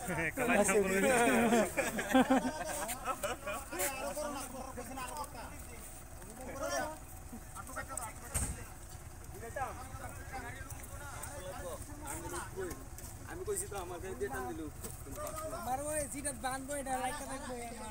আমি কইছি তো আমাকে দিয়ে টান দিলু মারবো জিটা বানবো এটা লাইটটা দেখবো